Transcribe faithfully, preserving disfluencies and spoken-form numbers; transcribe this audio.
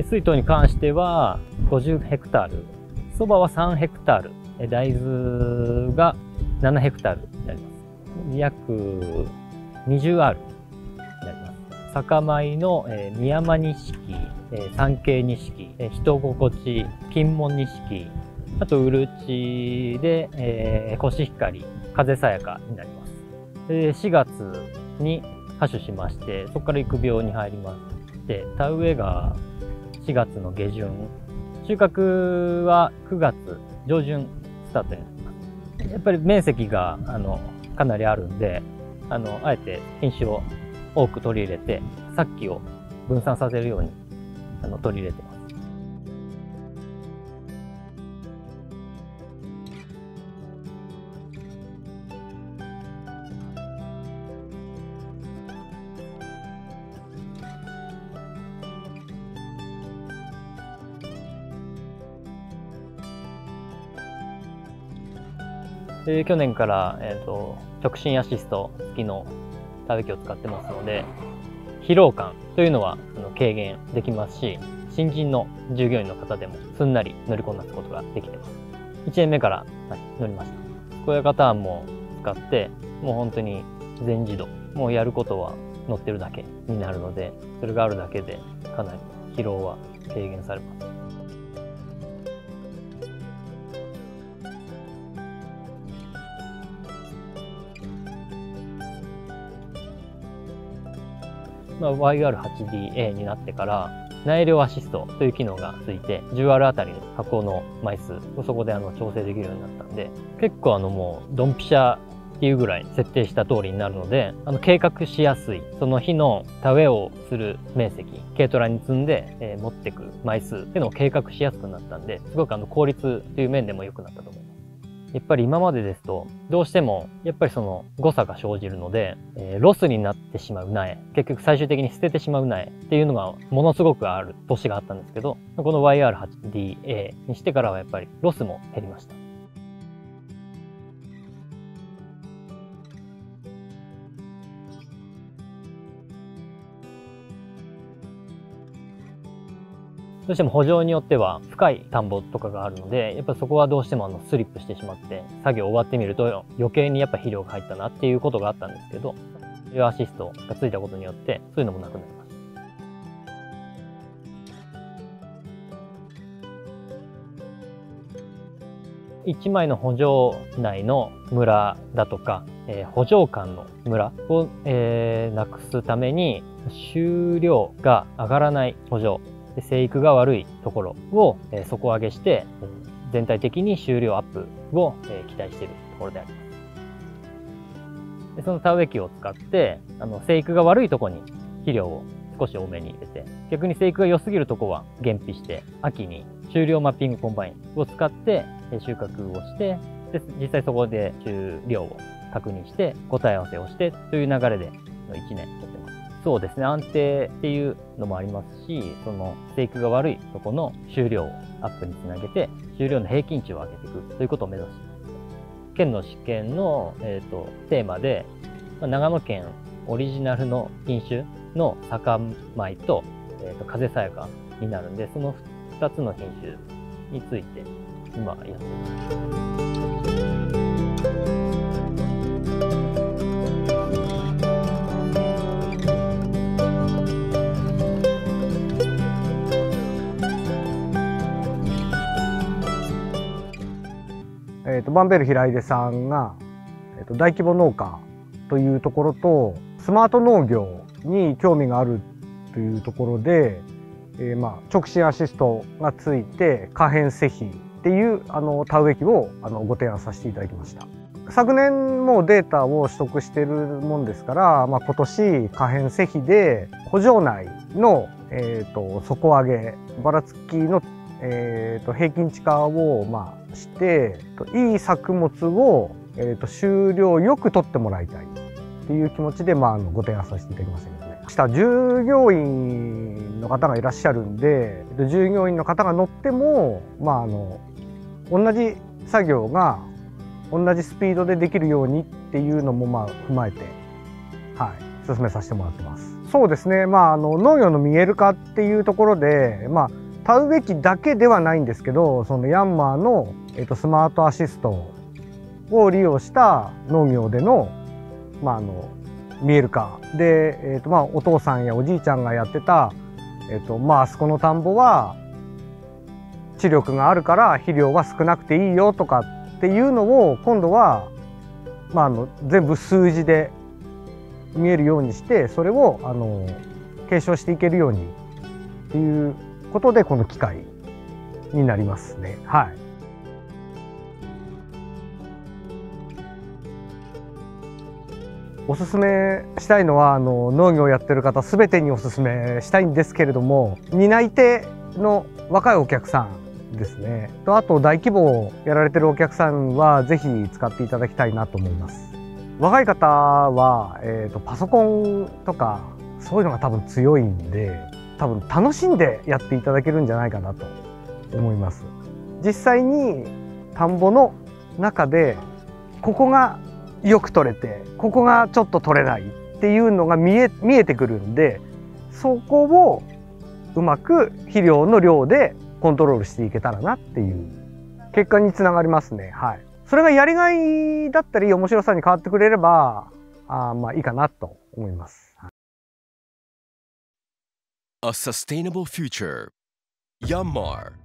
水筒に関してはごじゅうヘクタール、そばはさんヘクタール、大豆がななヘクタールになります。約 にじゅうアール になります。酒米の、えー、宮間錦、えー、三景錦、えー、人心地、金門錦、あとうるちで、えー、コシヒカリ、風さやかになります。でしがつに播種しまして、そこから育苗に入りまして、田植えがしがつの下旬、収穫はくがつ上旬スタートになります。やっぱり面積があのかなりあるんで、あのあえて品種を多く取り入れて、殺気を分散させるようにあの取り入れてます。で去年から、えーと、直進アシスト付きの田植え機を使ってますので、疲労感というのはあの軽減できますし、新人の従業員の方でもすんなり乗りこなすことができてます。いちねんめから、はい、乗りました。健やかターンも使って、もう本当に全自動、もうやることは乗ってるだけになるので、それがあるだけでかなり疲労は軽減されます。まあ、ワイアールはちディーエー になってから苗量アシストという機能がついて じゅうアール あたりの加工の枚数をそこであの調整できるようになったんで、結構あのもうドンピシャっていうぐらい設定した通りになるので、あの計画しやすい、その日の田植えをする面積、軽トラに積んで、えー、持ってく枚数っていうのを計画しやすくなったんで、すごくあの効率という面でも良くなったと思います。やっぱり今までですとどうしてもやっぱりその誤差が生じるので、えー、ロスになってしまう苗、結局最終的に捨ててしまう苗っていうのがものすごくある年があったんですけど、この ワイアールはちディーエー にしてからはやっぱりロスも減りました。どうしても圃場によっては深い田んぼとかがあるので、やっぱそこはどうしてもあのスリップしてしまって、作業終わってみると余計にやっぱ肥料が入ったなっていうことがあったんですけど、アシストがついたことによってそういうのもなくなりました。いちまいの圃場内のムラだとか、えー、圃場間のムラを、えー、なくすために収量が上がらない圃場、生育が悪いところを底上げして全体的に収量アップを期待しているところであります。でその田植え機を使ってあの生育が悪いところに肥料を少し多めに入れて、逆に生育が良すぎるところは減肥して、秋に収量マッピングコンバインを使って収穫をして、で実際そこで収量を確認して答え合わせをしてという流れでいちねんやってます。そうですね、安定っていうのもありますし、その生育が悪いとこの収量アップにつなげて収量の平均値を上げていくということを目指しています。県の試験の、えー、とテーマで、まあ、長野県オリジナルの品種の酒米と、えー、と風さやかになるんで、そのふたつの品種について今やっています。 えー、とバンベル平出さんが、えー、と大規模農家というところとスマート農業に興味があるというところで、えー、まあ直進アシストがついて可変施肥っていうあの田植え機をあのご提案させていただきました。昨年もデータを取得しているもんですから、まあ、今年可変施肥で圃場内の、えー、と底上げばらつきのえー、と平均値化を、まあ、していい作物を、えー、と収量よく取ってもらいたいっていう気持ちで、まあ、あのご提案させていただきましたけどね。した従業員の方がいらっしゃるんで、従業員の方が乗っても、まあ、あの同じ作業が同じスピードでできるようにっていうのも、まあ、踏まえて、はい、進めさせてもらってます。 そうですね、まあ、あの農業の見える化っていうところで、まあ、田植え機だけではないんですけど、そのヤンマーの、えっと、スマートアシストを利用した農業での、まあ、あの見える化で、えっとまあ、お父さんやおじいちゃんがやってた、えっとまあ、あそこの田んぼは地力があるから肥料は少なくていいよとかっていうのを今度は、まあ、あの全部数字で見えるようにして、それをあの継承していけるようにっていうことでこの機械になりますね。はい。おすすめしたいのはあの農業をやってる方全てにおすすめしたいんですけれども、担い手の若いお客さんですねと、あと大規模やられてるお客さんはぜひ使っていただきたいなと思います。若い方は、えーと、パソコンとかそういうのが多分強いんで、多分楽しんでやっていただけるんじゃないかなと思います。実際に田んぼの中でここがよく取れてここがちょっと取れないっていうのが見え、見えてくるんで、そこをうまく肥料の量でコントロールしていけたらなっていう結果につながりますね。はい。それがやりがいだったり面白さに変わってくれれば、あまあいいかなと思います。 A sustainable future. Yanmar